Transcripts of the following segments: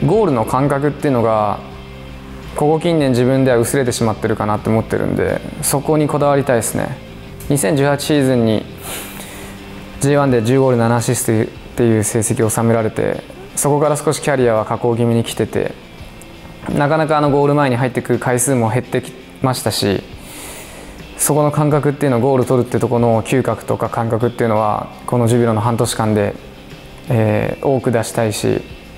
ゴールの感覚っていうのがここ近年自分では薄れてしまってるかなって思ってるんで、そこにこだわりたいですね。2018シーズンに J1 で10ゴール7アシストっていう成績を収められて、そこから少しキャリアは下降気味に来てて、なかなかゴール前に入ってくる回数も減ってきましたし、そこの感覚っていうのをゴール取るっていうところの嗅覚とか感覚っていうのはこのジュビロの半年間で、多く出したいし、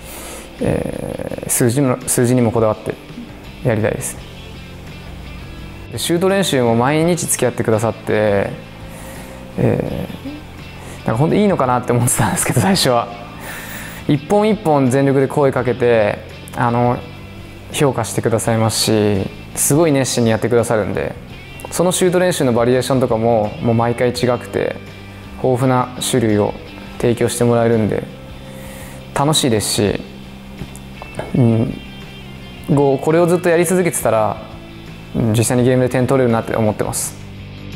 数字にもこだわってやりたいですね。シュート練習も毎日付き合ってくださって、なんか本当いいのかなって思ってたんですけど、最初は一本一本全力で声かけて評価してくださいますし、すごい熱心にやってくださるんで、そのシュート練習のバリエーションとかもう毎回違くて豊富な種類を提供してもらえるんで楽しいですし、これをずっとやり続けてたら実際にゲームで点取れるなって思ってます。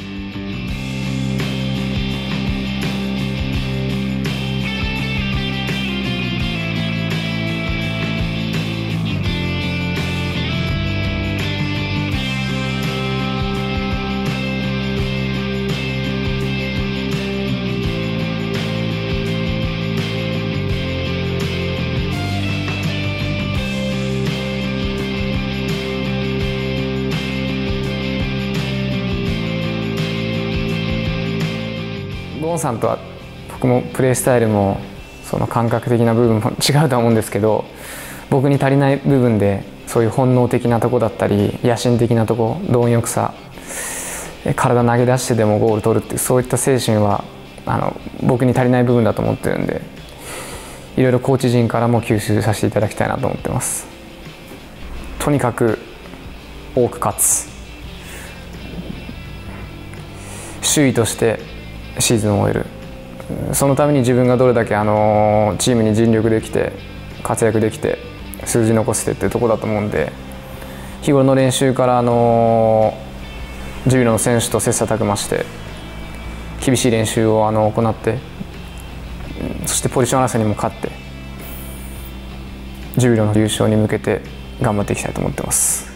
ゴンさんとは僕もプレースタイルもその感覚的な部分も違うとは思うんですけど、僕に足りない部分でそういう本能的なとこだったり野心的なとこ、貪欲さ、体投げ出してでもゴール取るっていうそういった精神は僕に足りない部分だと思ってるんで、いろいろコーチ陣からも吸収させていただきたいなと思ってます。とにかく多く勝つ、首位としてシーズンを終える、そのために自分がどれだけチームに尽力できて活躍できて数字残してっていうところだと思うんで、日頃の練習からジュビロの選手と切磋琢磨して厳しい練習を行って、そしてポジション争いにも勝ってジュビロの優勝に向けて頑張っていきたいと思ってます。